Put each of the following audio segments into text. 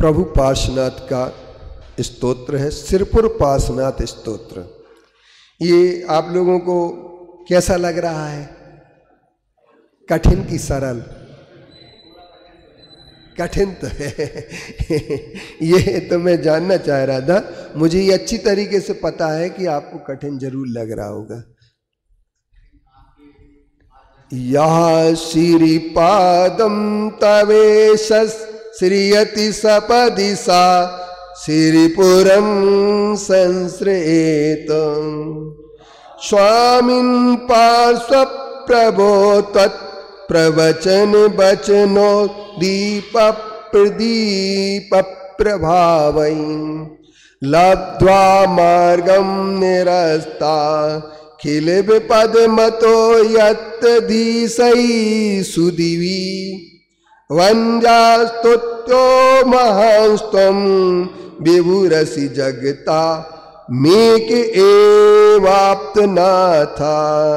प्रभु पार्श्वनाथ का स्तोत्र है, सिरपुर पार्श्वनाथ स्तोत्र। ये आप लोगों को कैसा लग रहा है? कठिन की सरल? कठिन तो है ये तो मैं जानना चाह रहा था। मुझे ये अच्छी तरीके से पता है कि आपको कठिन जरूर लग रहा होगा। यह श्रीपादम तवेश श्रीयति सपदि सा श्रीपुरम संश्रेत स्वामिन् पार्श्व प्रभो तत् प्रवचन बचनो दीप प्रदीप प्रभावै लब्ध्वा मार्गम निरस्ता खिल विपद मतो यत् धीसै सुदिवी वंजास्तुत्यो महांस्त्वं विभुरसि जगता मेक एवाप्त नाथा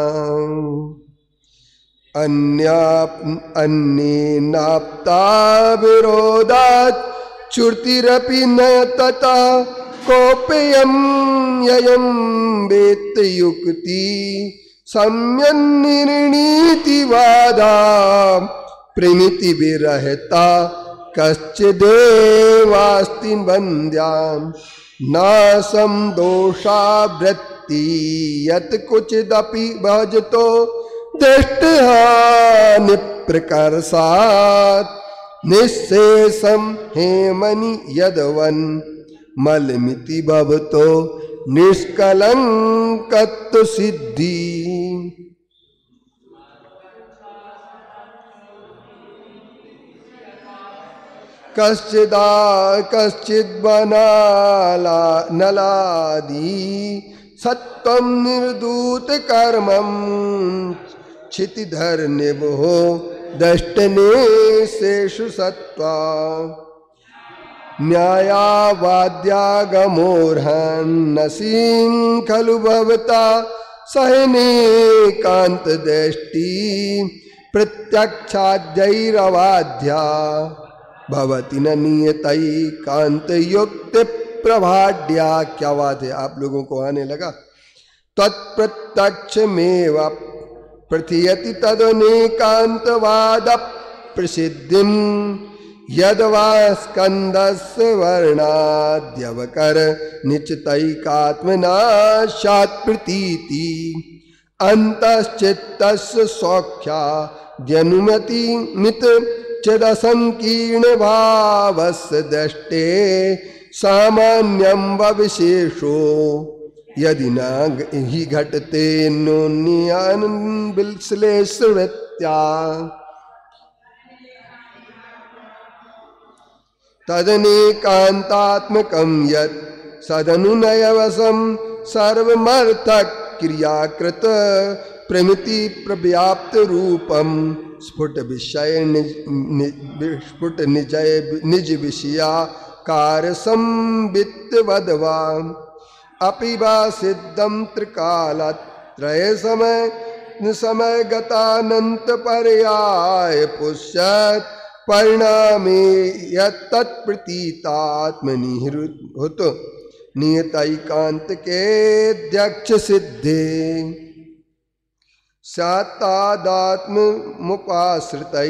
अन्येनाप्ता विरोधात् चुर्तिरपि न तथा कोप्यं ययं वेत्त युक्ति सम्यन्निर्णीति वादा प्रणीति विरहता कश्चिदेवास्ति वन्द्यां नासं दोषा वृत्ति यत् कुचिदपि भजतो दृष्टहानि प्रकर्षात् निःशेषं हेमनि यद्वन् मलमिति भवतो निष्कलंकत्व सिद्धि कश्चिद्वनाला नलादि सत्वं निर्दूत कर्मं क्षितिधर निभो दष्टने शेषु सत्वा न्यायावाद्यागमोर्हन्नसीं खलु भवता सहने कांत दृष्टि प्रत्यक्षाद्यैरवाद्या भवति न नियतै कांत युक्त प्रभाड्या। क्या बात है, आप लोगों को आने लगा। तत्प्रत्यक्षमेव प्रथयति तदनेकांतवाद प्रसिद्धिं यद्वा स्कंदस्य वर्णाद्यवकर निश्चितैकात्मना स्यात् प्रतीति अंतश्चित्तस्य सौख्याद्यनुमति मित चिदसंकीर्ण भावस्य दृष्टे सामान्यं विशेषो यदि न हि घटते नोन्यान बिल्श्लेषवृत्त्या तदनेकान्तात्मकं यत् सदनुनयवशं सर्वमर्थक क्रियाकृत प्रमिति प्रव्याप्त रूपम स्फुट विषय स्फुट निज विषयाकार संवित्त वदवा अपिबा सिद्धं त्रिकालत्रय समय गतानंत पर्याय पुष्यत् परिणामे यत्तत्प्रतीतात्मनिहृत नियतैकांत के अध्यक्ष सिद्धे स्यात्तादात्ममुपाश्रितै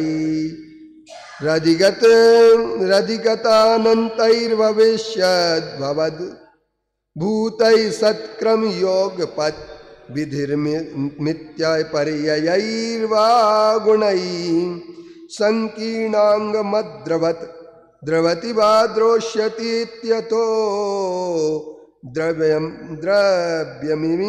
रधिगतानन्तैर्भविष्यद् भवद् भूतै सत्क्रम योगपत् विधिर्मित्य पर्ययैर्वा गुणैः संकीर्णांगमद्रवत् द्रवति वा द्रोष्यति इत्यतो द्रव्यमिमि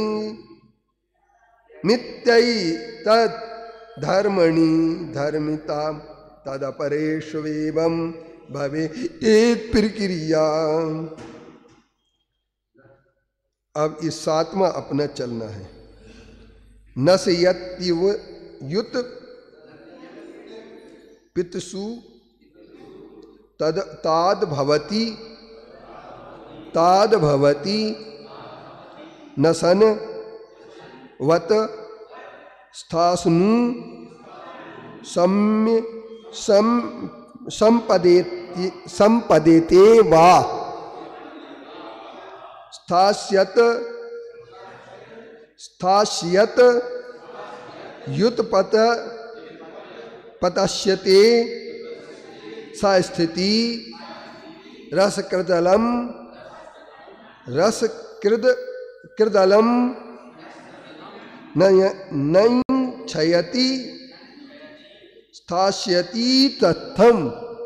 मित्यै तत् धर्मणि धर्मिता तदपरेष्वेवं भवेत् प्रक्रिया। अब इस सातवां अपना चलना है। नस युत पितसु ताद भवति नसन वत स्थास्नु सम्पदेत्य संपदेते वा स्थास्यत युतपत पतश्यते सा स्थिति रसकृदलम नयं क्षयति स्थास्यति तत्थम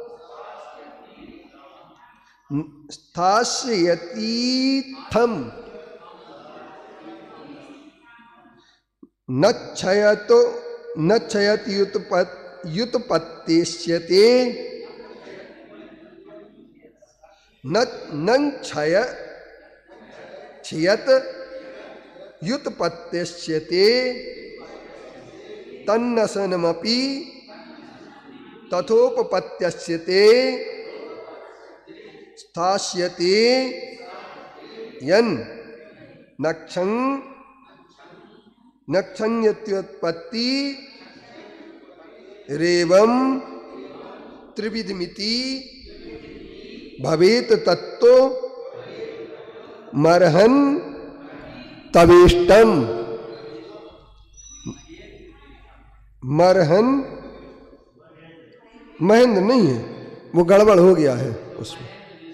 स्थास्यतीथम न क्षयति युत्पत्तिष्यते न क्षयत युत्पत्तिष्यते तन्नशनमपि तथोपपत्त्यस्यते स्थास्यते यन् नक्षयत्युत्पत्ति रेवम त्रिविधमिति भवेत तत्तो मरहन तवेष्टम। मरहन महेंद्र नहीं है, वो गड़बड़ हो गया है उसमें।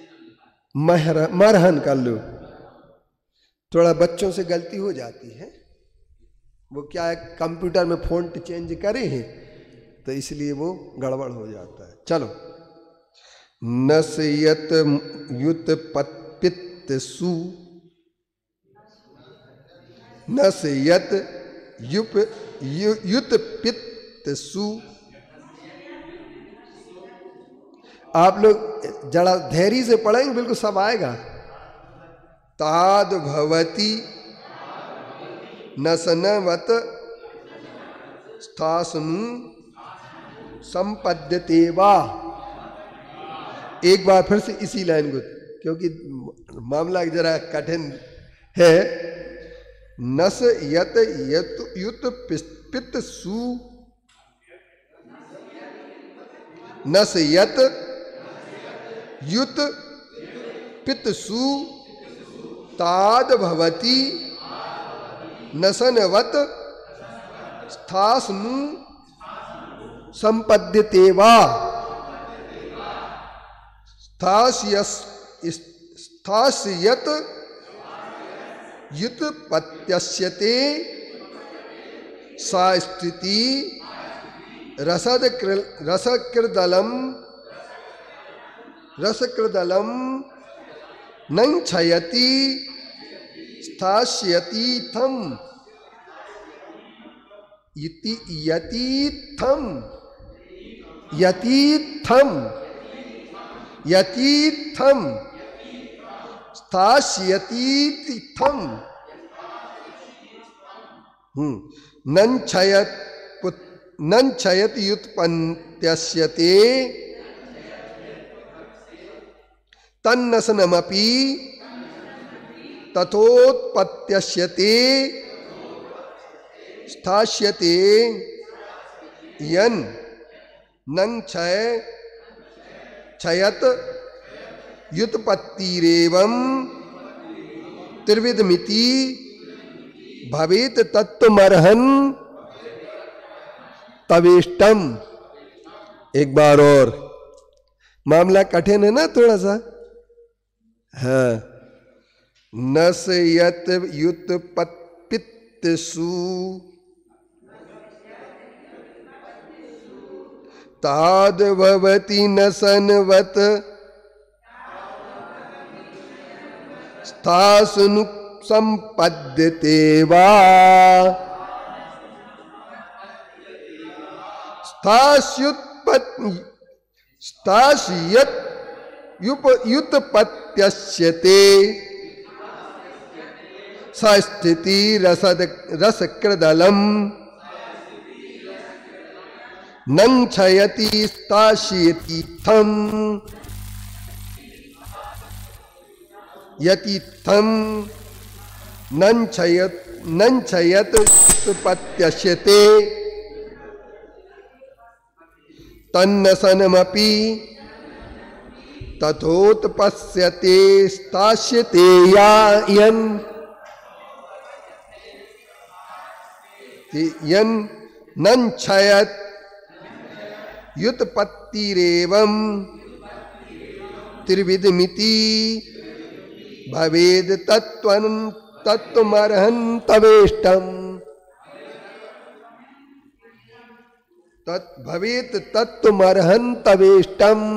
मरहन कर लो, थोड़ा बच्चों से गलती हो जाती है। वो क्या है, कंप्यूटर में फ़ॉन्ट चेंज करे हैं तो इसलिए वो गड़बड़ हो जाता है। चलो, नस्यत युत्पत्तिसु नस्यत युत्पत्तिसु। आप लोग जरा धैर्य से पढ़ेंगे, बिल्कुल सब आएगा। ताद भवति नसनवत स्थासनु संपद्यते वा। एक बार फिर से इसी लाइन को, क्योंकि मामला जरा कठिन है। नस यत युत पित्त सु नस यत युत पित्त सु ताद भवति नसनवत स्थासनु संपद्यते वा। स्थास्यत युत्पत्त्यस्यते सा स्थिति रसकृदलम नं क्षयति स्थास्यतीथम यतीथम स्थास्यतीथम नं क्षयत युत्पत्त्यस्यते तन्नशनमपि तथोत्पत्त्यस्यते स्थास्यते यन् नं क्षयत युत्पत्तिरेवं त्रिविधमिति भवेत तत्त्वमर्हन् तवेष्टम। एक बार और, मामला कठिन है ना थोड़ा सा। हाँ, नस्यत युत्पत्तिसु ताद भवति नसनवत स्थासनु संपद्यते वा। स्थास्यत युत्पत्त्यस्यते सा स्थिति रसकृदलम नं क्षयति स्थास्यतीथम यतीथम नं क्षयत युत्पत्त्यस्यते तन्नशनमपि तथोत्पश्यते स्थास्यते यन् यन् नञ्छयत् युत्पत्तिरेवं त्रिविधमिति भवेद तत्त्वमर्हन्तवेष्टम् भवेत तत्त्वमर्हन्तवेष्टम्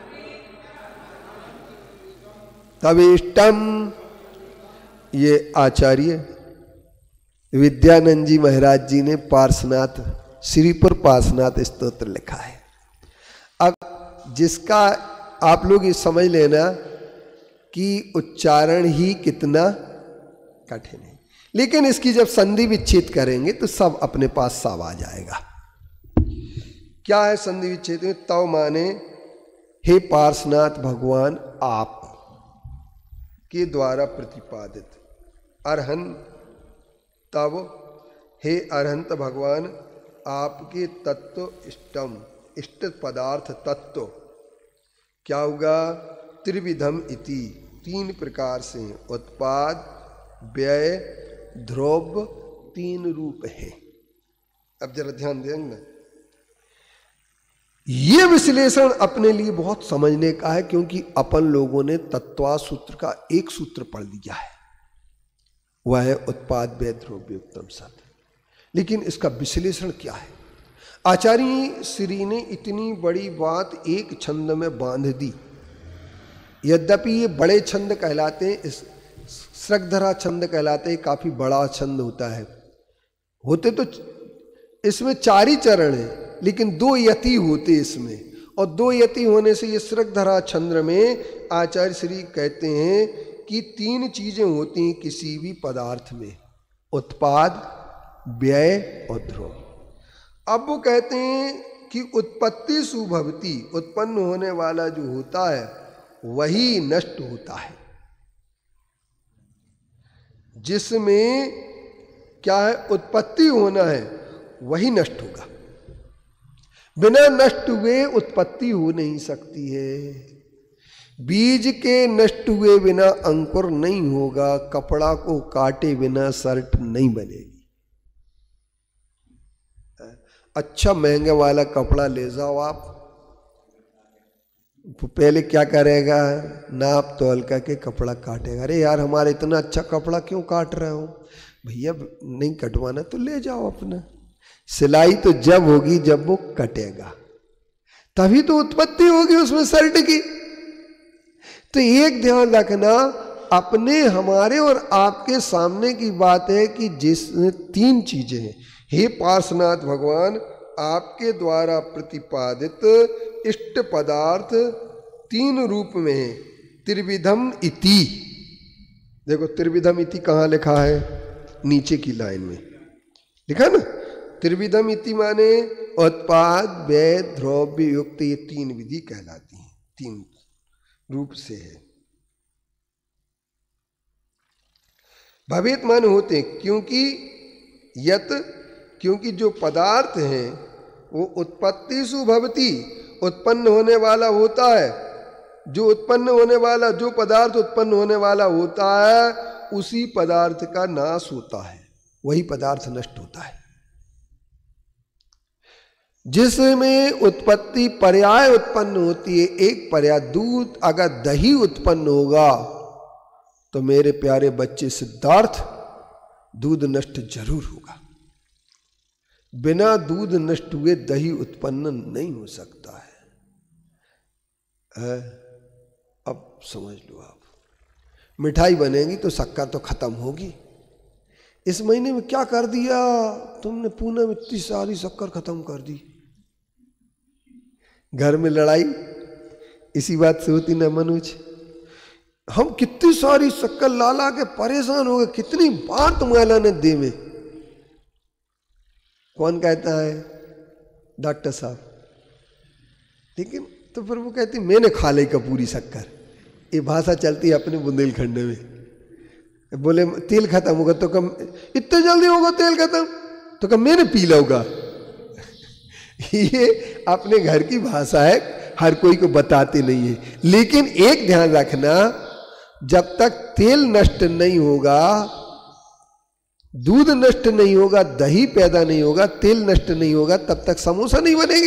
तवेष्टम। ये आचार्य विद्यानंद जी महाराज जी ने पार्श्वनाथ श्रीपुर पार्श्वनाथ स्तोत्र लिखा है। अब जिसका आप लोग ये समझ लेना कि उच्चारण ही कितना कठिन है, लेकिन इसकी जब संधि विच्छेद करेंगे तो सब अपने पास सब आ जाएगा। क्या है संधि विच्छेद में? तव माने हे पार्श्वनाथ भगवान आप के द्वारा प्रतिपादित, अरहन तव हे अरहंत भगवान आपके तत्व इष्टम, इष्ट पदार्थ तत्व क्या होगा? त्रिविधम इति, तीन प्रकार से, उत्पाद व्यय ध्रुव, तीन रूप है। अब जरा ध्यान देंगे, ये विश्लेषण अपने लिए बहुत समझने का है, क्योंकि अपन लोगों ने तत्वा सूत्र का एक सूत्र पढ़ लिया है, वह है उत्पाद व्यय ध्रुव उत्तम सत। लेकिन इसका विश्लेषण क्या है? आचार्य श्री ने इतनी बड़ी बात एक छंद में बांध दी। यद्यपि ये बड़े छंद कहलाते हैं, इस श्रगधरा छंद कहलाते हैं, काफी बड़ा छंद होता है। होते तो इसमें 4 ही चरण है, लेकिन 2 यति होते इसमें, और 2 यति होने से ये श्रगधरा छंद में आचार्य श्री कहते हैं कि 3 चीजें होती हैं किसी भी पदार्थ में, उत्पाद व्यय और ध्रुव। अब वो कहते हैं कि उत्पत्ति सुभवती, उत्पन्न होने वाला जो होता है वही नष्ट होता है। जिसमें क्या है? उत्पत्ति होना है, वही नष्ट होगा। बिना नष्ट हुए उत्पत्ति हो नहीं सकती है। बीज के नष्ट हुए बिना अंकुर नहीं होगा, कपड़ा को काटे बिना शर्ट नहीं बनेगी। अच्छा महंगे वाला कपड़ा ले जाओ आप, पहले क्या करेगा? नाप तोल करके कपड़ा काटेगा। अरे यार हमारा इतना अच्छा कपड़ा क्यों काट रहे हो? भैया नहीं कटवाना तो ले जाओ अपना। सिलाई तो जब होगी जब वो कटेगा, तभी तो उत्पत्ति होगी उसमें शर्ट की। तो एक ध्यान रखना, अपने हमारे और आपके सामने की बात है कि जिस 3 चीजें हैं, हे पार्श्वनाथ भगवान आपके द्वारा प्रतिपादित इष्ट पदार्थ 3 रूप में है। त्रिविधम इति, देखो त्रिविधम इति कहाँ लिखा है? नीचे की लाइन में लिखा ना, त्रिविधम इति माने उत्पाद व्यय ध्रुव युक्त, ये 3 विधि कहलाती हैं, 3 रूप से है। भवेत माने होते, क्योंकि यत, क्योंकि जो पदार्थ हैं वो उत्पत्ति सुभवती, उत्पन्न होने वाला होता है। जो उत्पन्न होने वाला, जो पदार्थ उत्पन्न होने वाला होता है उसी पदार्थ का नाश होता है, वही पदार्थ नष्ट होता है। जिसमें उत्पत्ति पर्याय उत्पन्न होती है, एक पर्याय दूध, अगर दही उत्पन्न होगा तो मेरे प्यारे बच्चे सिद्धार्थ दूध नष्ट जरूर होगा। बिना दूध नष्ट हुए दही उत्पन्न नहीं हो सकता है। अब समझ लो आप, मिठाई बनेगी तो शक्कर तो खत्म होगी। इस महीने में क्या कर दिया तुमने? पूनम इतनी सारी शक्कर खत्म कर दी। घर में लड़ाई इसी बात से होती ना मनोज? हम कितनी सारी शक्कर ला के परेशान हो गए, कितनी बार तुम्हारे लाने दे में। कौन कहता है? डॉक्टर साहब। लेकिन तो फिर वो कहती मैंने खा ली का पूरी शक्कर। ये भाषा चलती है अपने बुंदेलखंड में। बोले तेल खत्म होगा तो कम, इतने जल्दी होगा तेल खत्म तो कम मैंने पी लूंगा। ये अपने घर की भाषा है, हर कोई को बताते नहीं है। लेकिन एक ध्यान रखना, जब तक तेल नष्ट नहीं होगा, दूध नष्ट नहीं होगा, दही पैदा नहीं होगा, तेल नष्ट नहीं होगा, तब तक समोसा नहीं बनेगी।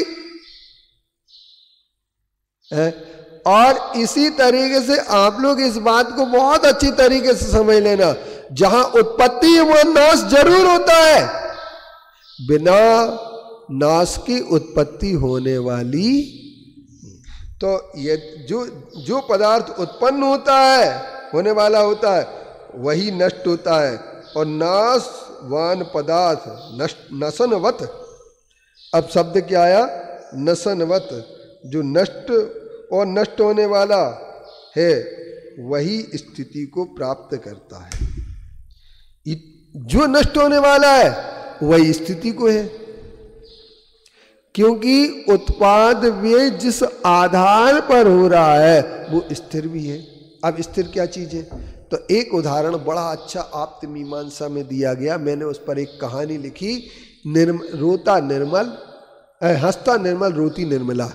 और इसी तरीके से आप लोग इस बात को बहुत अच्छी तरीके से समझ लेना, जहां उत्पत्ति है वहां नाश जरूर होता है। बिना नाश की उत्पत्ति होने वाली, तो ये जो पदार्थ उत्पन्न होता है, होने वाला होता है, वही नष्ट होता है। और नाशवान पदार्थ नशनवत, अब शब्द क्या आया? नशनवत। जो नष्ट और नष्ट होने वाला है वही स्थिति को प्राप्त करता है। जो नष्ट होने वाला है वही स्थिति को है, क्योंकि उत्पाद व्यय जिस आधार पर हो रहा है वो स्थिर भी है। अब स्थिर क्या चीज है? तो एक उदाहरण बड़ा अच्छा आप्त मीमांसा में दिया गया, मैंने उस पर एक कहानी लिखी। रोता निर्मल, हंसता निर्मल, रोती निर्मला।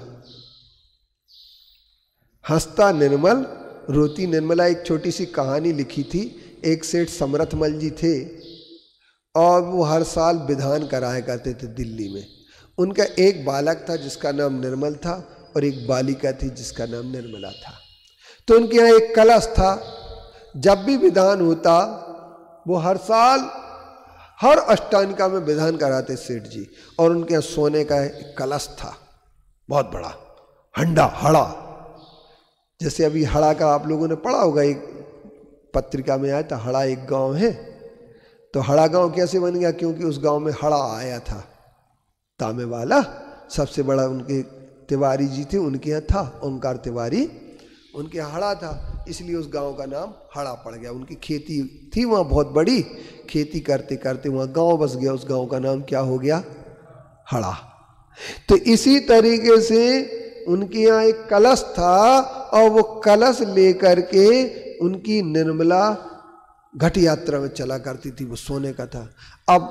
हंसता निर्मल, रोती निर्मला, एक छोटी सी कहानी लिखी थी। एक सेठ समरथमल जी थे और वो हर साल विधान कराया करते थे दिल्ली में। उनका एक बालक था जिसका नाम निर्मल था और एक बालिका थी जिसका नाम निर्मला था। तो उनके यहाँ एक कलश था। जब भी विधान होता वो हर साल हर अष्टांगिका में विधान कराते सेठ जी। और उनके यहाँ सोने का एक कलश था, बहुत बड़ा हड़ा। जैसे अभी हड़ा का आप लोगों ने पढ़ा होगा, एक पत्रिका में आया था, हड़ा एक गांव है। तो हड़ा गांव कैसे बन गया? क्योंकि उस गांव में हड़ा आया था, तांबे वाला। सबसे बड़ा उनके तिवारी जी थे, उनके यहाँ था ओंकार तिवारी, उनके यहाँ हड़ा था, इसलिए उस गांव का नाम हड़ा पड़ गया। उनकी खेती थी वहाँ बहुत बड़ी, खेती करते करते वहाँ गांव बस गया, उस गांव का नाम क्या हो गया? हड़ा। तो इसी तरीके से उनके यहाँ एक कलश था और वो कलश लेकर के उनकी निर्मला घट यात्रा में चला करती थी, वो सोने का था। अब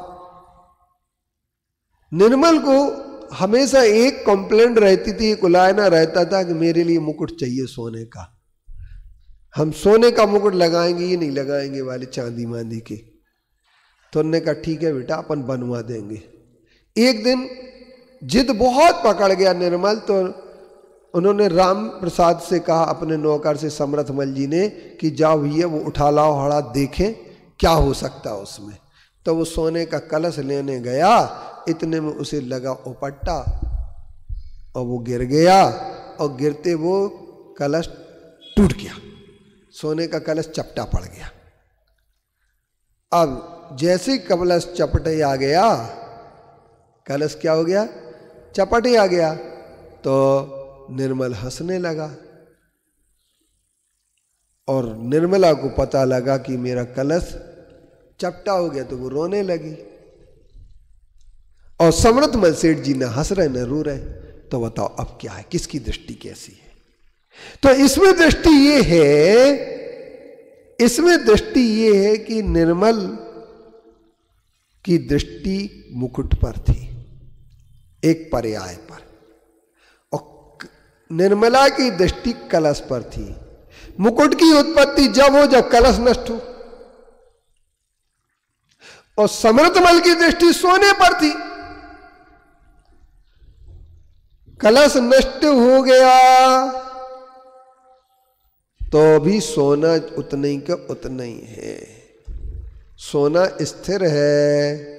निर्मल को हमेशा एक कंप्लेंट रहती थी, एक उलायना रहता था कि मेरे लिए मुकुट चाहिए सोने का, हम सोने का मुकुट लगाएंगे, ये नहीं लगाएंगे वाले चांदी मांदी के। तो उन्होंने कहा ठीक है बेटा, अपन बनवा देंगे। एक दिन जिद बहुत पकड़ गया निर्मल, तो उन्होंने राम प्रसाद से कहा, अपने नौकर से, समरथमल जी ने, कि जाओ भैया वो उठा लाओ हड़ा, देखें क्या हो सकता है उसमें। तो वो सोने का कलश लेने गया, इतने में उसे लगा उपट्टा और वो गिर गया, और गिरते वो कलश टूट गया, सोने का कलश चपटा पड़ गया। अब जैसे कलश चपटे आ गया, कलश क्या हो गया? चपटे आ गया। तो निर्मल हंसने लगा और निर्मला को पता लगा कि मेरा कलश चपटा हो गया, तो वो रोने लगी। और समरथमल सेठ जी न हंस रहे न रो रहे। तो बताओ अब क्या है, किसकी दृष्टि कैसी है? तो इसमें दृष्टि ये है, इसमें दृष्टि ये है कि निर्मल की दृष्टि मुकुट पर थी, एक पर्याय पर, और निर्मला की दृष्टि कलश पर थी। मुकुट की उत्पत्ति जब हो जब कलश नष्ट हो, और समरथमल की दृष्टि सोने पर थी। कलश नष्ट हो गया तो भी सोना उतना ही का उतना ही है, सोना स्थिर है।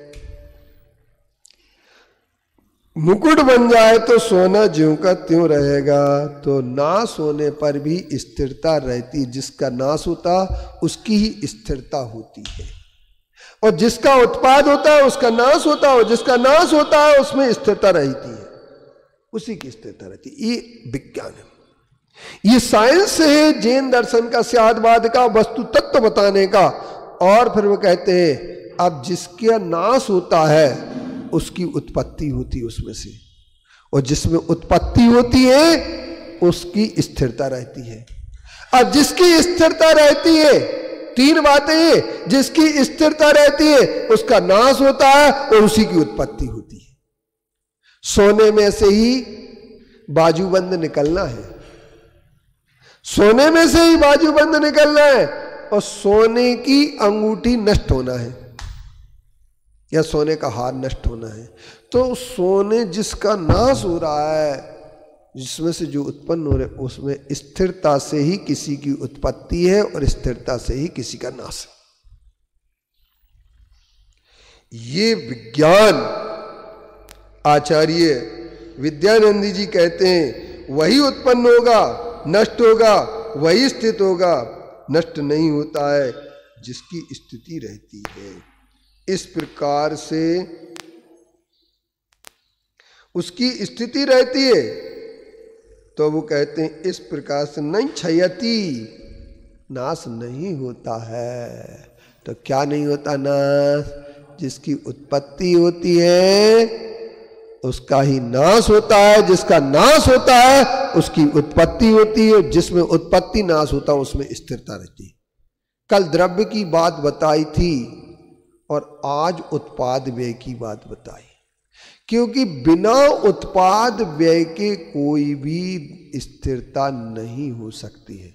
मुकुट बन जाए तो सोना ज्यों का त्यों रहेगा, तो नाश होने पर भी स्थिरता रहती। जिसका नाश होता उसकी ही स्थिरता होती है, और जिसका उत्पाद होता है उसका नाश होता है, और जिसका नाश होता है उसमें स्थिरता रहती है, उसी की स्थिरता रहती है। ये विज्ञान है, ये साइंस है जैन दर्शन का, स्यादवाद का, वस्तु तत्व बताने का। और फिर वो कहते हैं अब जिसका नाश होता है उसकी उत्पत्ति होती है उसमें से, और जिसमें उत्पत्ति होती है उसकी स्थिरता रहती है। अब जिसकी स्थिरता रहती है, तीन बातें हैं, जिसकी स्थिरता रहती है उसका नाश होता है और उसी की उत्पत्ति होती है। सोने में से ही बाजूबंद निकलना है, सोने में से ही बाजूबंद निकलना है, और सोने की अंगूठी नष्ट होना है या सोने का हार नष्ट होना है। तो सोने जिसका नाश हो रहा है, जिसमें से जो उत्पन्न हो रहे, उसमें स्थिरता से ही किसी की उत्पत्ति है और स्थिरता से ही किसी का नाश है। ये विज्ञान आचार्य विद्यानंद जी कहते हैं, वही उत्पन्न होगा, नष्ट होगा, वही स्थित होगा, नष्ट नहीं होता है जिसकी स्थिति रहती है। इस प्रकार से उसकी स्थिति रहती है, तो वो कहते हैं इस प्रकार से नहीं क्षयति, नाश नहीं होता है। तो क्या नहीं होता नाश? जिसकी उत्पत्ति होती है उसका ही नाश होता है, जिसका नाश होता है उसकी उत्पत्ति होती है, जिसमें उत्पत्ति नाश होता है उसमें स्थिरता रहती है। कल द्रव्य की बात बताई थी और आज उत्पाद व्यय की बात बताई, क्योंकि बिना उत्पाद व्यय के कोई भी स्थिरता नहीं हो सकती है।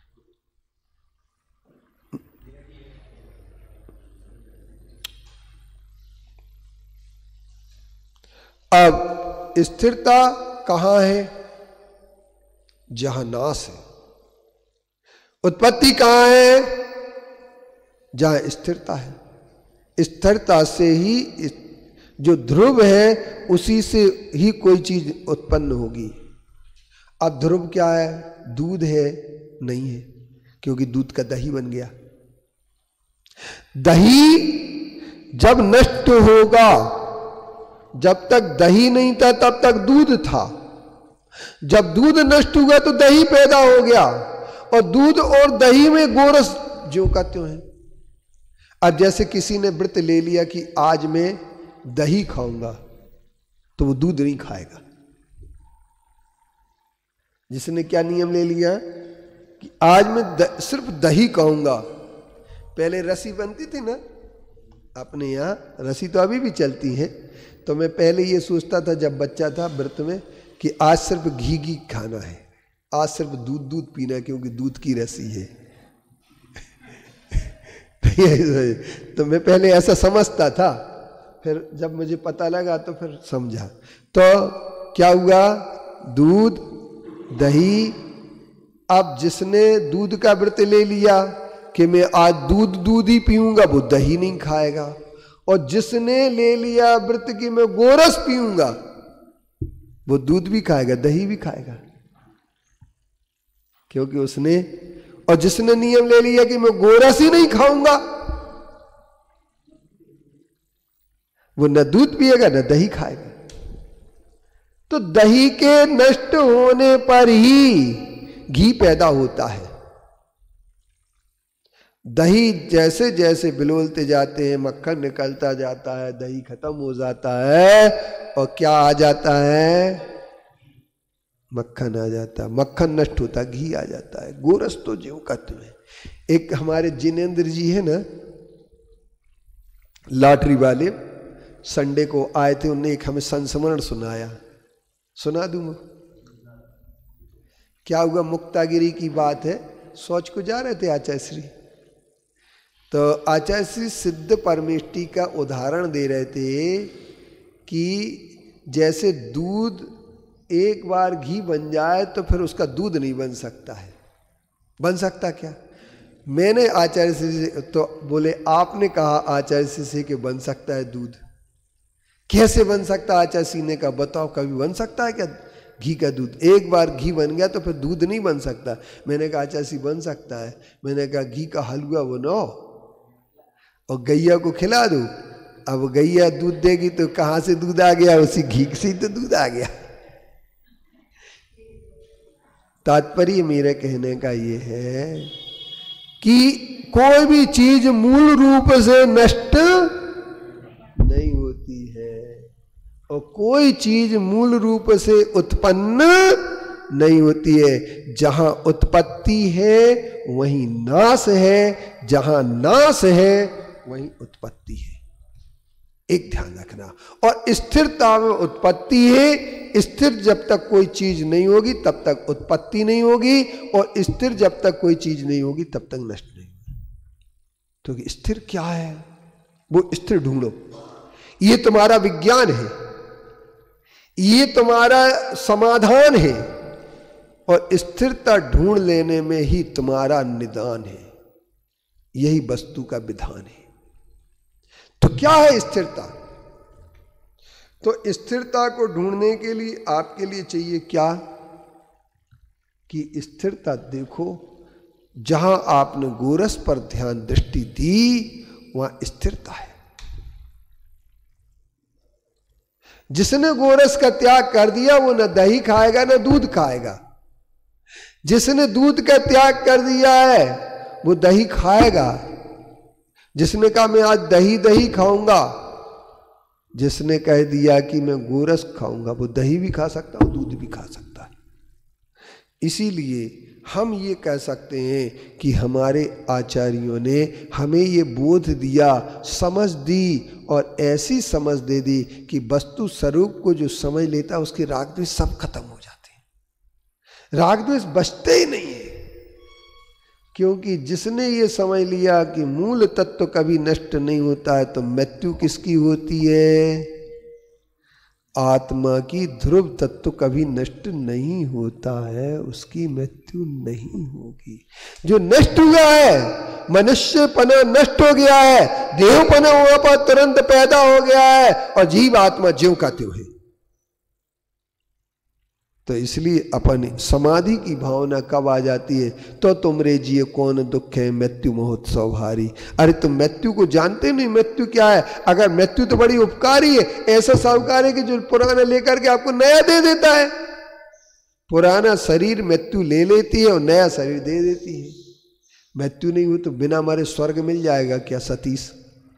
अब स्थिरता कहां है? जहां नाश है। उत्पत्ति कहां है? जहां स्थिरता है। स्थिरता से ही जो ध्रुव है उसी से ही कोई चीज उत्पन्न होगी। अब ध्रुव क्या है? दूध है? नहीं है, क्योंकि दूध का दही बन गया। दही जब नष्ट होगा, जब तक दही नहीं था तब तक दूध था। जब दूध नष्ट हुआ तो दही पैदा हो गया, और दूध और दही में गोरस ज्यों का त्यों है। अब जैसे किसी ने व्रत ले लिया कि आज मैं दही खाऊंगा, तो वो दूध नहीं खाएगा। जिसने क्या नियम ले लिया कि आज मैं सिर्फ दही खाऊंगा। पहले रसी बनती थी ना अपने यहाँ, रसी तो अभी भी चलती है। तो मैं पहले ये सोचता था जब बच्चा था व्रत में कि आज सिर्फ घी खाना है, आज सिर्फ दूध पीना है, क्योंकि दूध की रसी है। तो मैं पहले ऐसा समझता था, फिर जब मुझे पता लगा तो फिर समझा। तो क्या हुआ? दूध, दही। अब जिसने दूध का व्रत ले लिया कि मैं आज दूध ही पीऊंगा, वो दही नहीं खाएगा। और जिसने ले लिया व्रत कि मैं गोरस पीऊंगा, वो दूध भी खाएगा, दही भी खाएगा, क्योंकि उसने। और जिसने नियम ले लिया कि मैं गोरस ही नहीं खाऊंगा, वो न दूध पिएगा न दही खाएगा। तो दही के नष्ट होने पर ही घी पैदा होता है। दही जैसे जैसे बिलोलते जाते हैं, मक्खन निकलता जाता है, दही खत्म हो जाता है, और क्या आ जाता है? मक्खन आ जाता है। मक्खन नष्ट होता है, घी आ जाता है। गोरस तो ज्यों का त्यों है। एक हमारे जिनेंद्र जी है ना, लॉटरी वाले, संडे को आए थे, उन्होंने एक हमें संस्मरण सुनाया। सुना दूंगा। क्या हुआ? मुक्तागिरी की बात है। सोच को जा रहे थे आचार्य श्री, तो आचार्य श्री सिद्ध परमेष्टि का उदाहरण दे रहे थे कि जैसे दूध एक बार घी बन जाए तो फिर उसका दूध नहीं बन सकता है। बन सकता क्या? मैंने आचार्य श्री से, तो बोले आपने कहा आचार्य श्री से कि बन सकता है दूध। कैसे बन सकता है? आचार्य श्री ने कहा बताओ, कभी बन सकता है क्या घी का दूध? एक बार घी बन गया तो फिर दूध नहीं बन सकता। मैंने कहा आचार्य श्री बन सकता है। मैंने कहा घी का हलवा बनाओ और गैया को खिला दो। अब गैया दूध देगी तो कहां से दूध आ गया? उसी घी से तो दूध आ गया। तात्पर्य मेरे कहने का ये है कि कोई भी चीज मूल रूप से नष्ट नहीं होती है, और कोई चीज मूल रूप से उत्पन्न नहीं होती है। जहां उत्पत्ति है वहीं नाश है, जहां नाश है वहीं उत्पत्ति है। एक ध्यान रखना। और स्थिरता में उत्पत्ति है, स्थिर जब तक कोई चीज नहीं होगी तब तक उत्पत्ति नहीं होगी, और स्थिर जब तक कोई चीज नहीं होगी तब तक नष्ट नहीं होगी। तो स्थिर क्या है, वो स्थिर ढूंढो। ये तुम्हारा विज्ञान है, ये तुम्हारा समाधान है, और स्थिरता ढूंढ लेने में ही तुम्हारा निदान है। यही वस्तु का विधान है। तो क्या है स्थिरता? तो स्थिरता को ढूंढने के लिए आपके लिए चाहिए क्या कि स्थिरता देखो, जहां आपने गोरस पर ध्यान दृष्टि दी वहां स्थिरता है। जिसने गोरस का त्याग कर दिया वो न दही खाएगा न दूध खाएगा। जिसने दूध का त्याग कर दिया है वो दही खाएगा। जिसने कहा मैं आज दही दही खाऊंगा, जिसने कह दिया कि मैं गोरस खाऊंगा, वो दही भी खा सकता है, दूध भी खा सकता है। इसीलिए हम ये कह सकते हैं कि हमारे आचार्यों ने हमें ये बोध दिया, समझ दी, और ऐसी समझ दे दी कि वस्तु स्वरूप को जो समझ लेता है उसके राग द्वेष सब खत्म हो जाते हैं। राग द्वेष बचते ही नहीं है, क्योंकि जिसने ये समझ लिया कि मूल तत्व कभी नष्ट नहीं होता है, तो मृत्यु किसकी होती है? आत्मा की। ध्रुव तत्व कभी नष्ट नहीं होता है, उसकी मृत्यु नहीं होगी। जो नष्ट हुआ है, मनुष्य पना नष्ट हो गया है, देव पना वहां पर तुरंत पैदा हो गया है, और जीव आत्मा ज्यों का त्यों है। तो इसलिए अपन समाधि की भावना कब आ जाती है? तो तुमरे जिए कौन दुख है, मृत्यु महोत्सव भारी। अरे तुम मृत्यु को जानते नहीं, मृत्यु क्या है? अगर मृत्यु तो बड़ी उपकारी है, ऐसा साहूकार है कि जो पुराना लेकर के आपको नया दे देता है। पुराना शरीर मृत्यु ले लेती है और नया शरीर दे देती है। मृत्यु नहीं हो तो बिना मरे स्वर्ग मिल जाएगा क्या सतीश?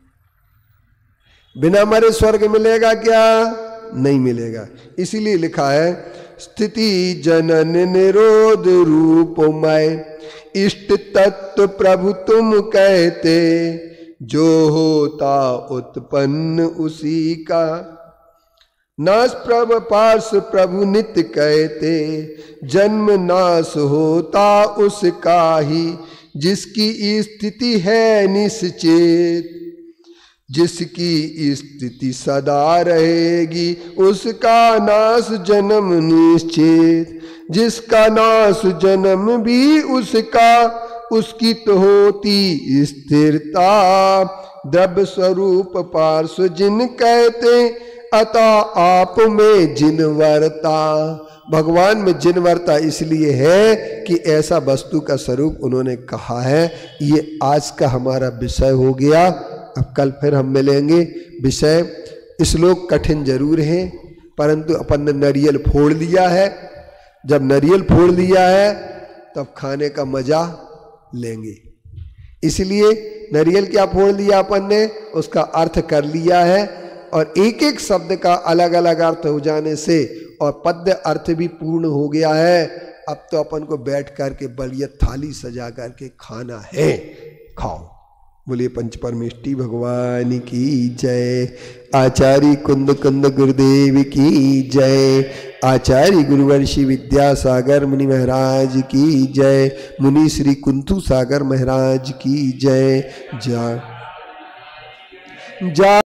बिना मरे स्वर्ग मिलेगा क्या? नहीं मिलेगा। इसीलिए लिखा है स्थिति जनन निरोध रूपमय, इष्ट तत्व प्रभु तुम कहते, जो होता उत्पन्न उसी का, नाश प्रभ पार्श प्रभु नित्य कहते, जन्म नाश होता उसका ही, जिसकी स्थिति है निश्चेत, जिसकी स्थिति सदा रहेगी उसका नाश जन्म निश्चित, जिसका नाश जन्म भी उसका, उसकी तो होती स्थिरता, द्रव्य स्वरूप पार्श्व जिन कहते, अतः आप में जिनवरता। भगवान में जिनवरता इसलिए है कि ऐसा वस्तु का स्वरूप उन्होंने कहा है। ये आज का हमारा विषय हो गया। अब कल फिर हम मिलेंगे। विषय श्लोक कठिन जरूर है, परंतु अपन ने नारियल फोड़ लिया है। जब नारियल फोड़ लिया है तब खाने का मजा लेंगे। इसलिए नारियल क्या फोड़ लिया अपन ने, उसका अर्थ कर लिया है, और एक एक शब्द का अलग अलग अर्थ हो जाने से और पद्य अर्थ भी पूर्ण हो गया है। अब तो अपन को बैठ करके बढ़िया थाली सजा करके खाना है। खाओ। बोलिए पंच परमेष्टि भगवान की जय। आचार्य कुंद कुंद गुरुदेव की जय। आचार्य गुरुवर्षि विद्यासागर मुनि महाराज की जय। मुनि श्री कुंथु सागर महाराज की जय। जा